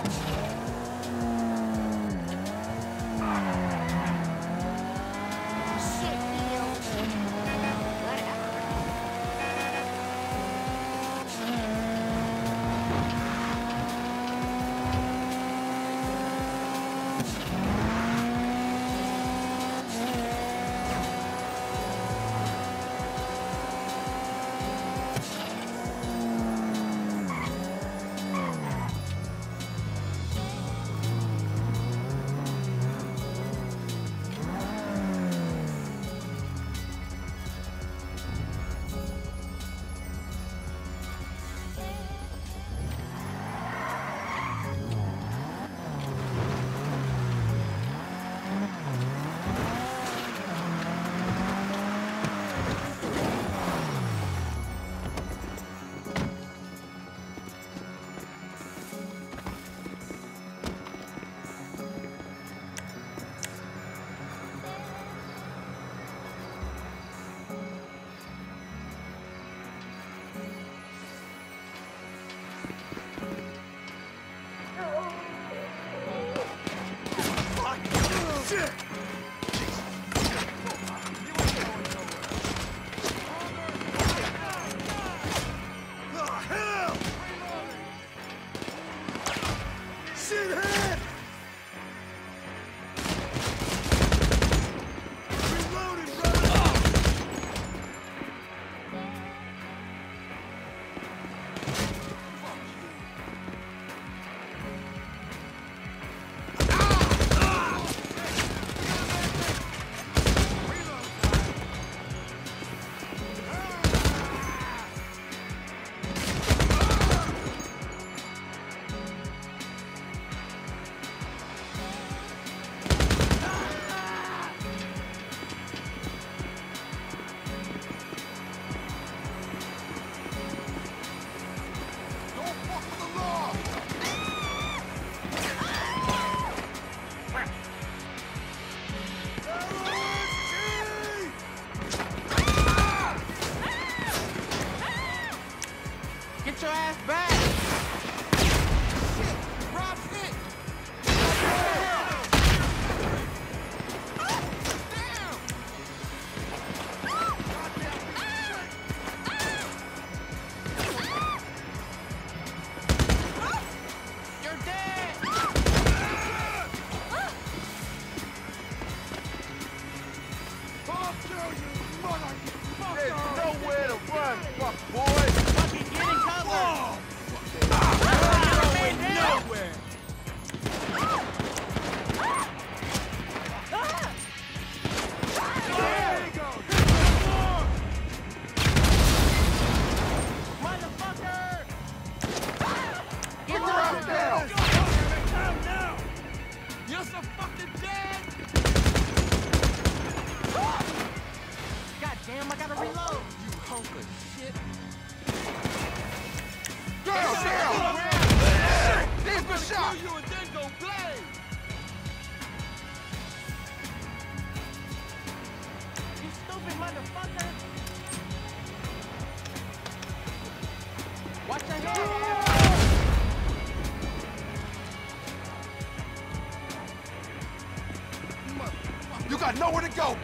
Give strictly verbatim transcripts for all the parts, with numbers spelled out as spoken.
You got nowhere to go!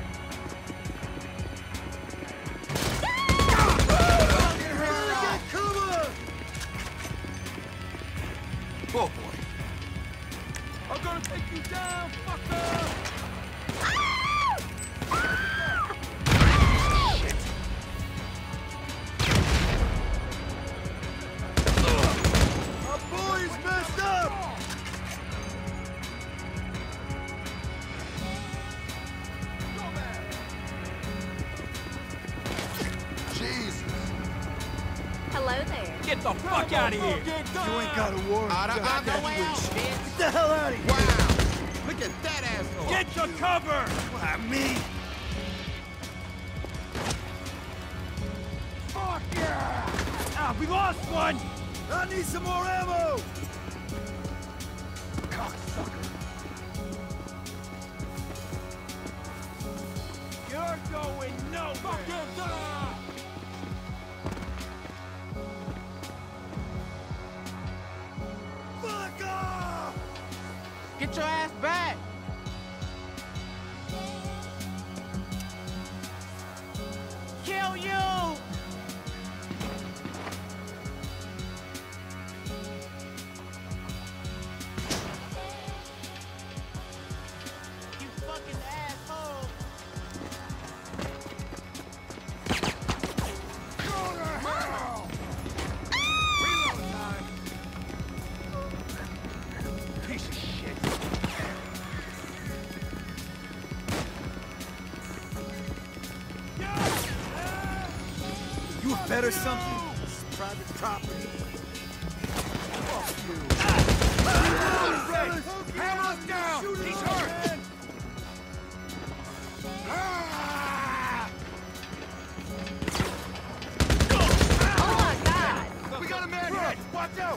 Oh boy. I'm gonna take you down, fucker! Shit. Our boy's messed up! Jesus. Hello there. Get the fuck out of here! You ain't gotta worry. Out of I got way you. out, Get the hell out of here! Wow. Look at that asshole. Get to cover! Why, me? Fuck yeah! Ah, we lost one! I need some more ammo! Cocksucker. You're going nowhere! Fucking die! Fuck off! bed or something? It's private property. Fuck you. Hammer him down! He's hurt! Ah! Oh my God! We got a man hit! Watch out!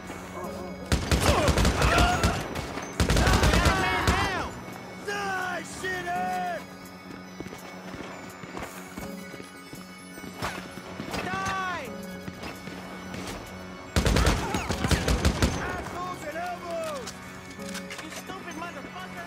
Die, shithead! Die! Assholes and elbows! You stupid motherfucker!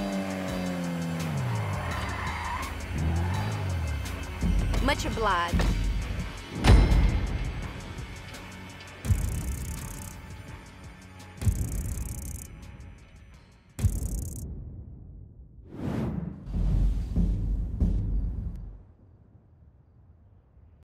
Much obliged.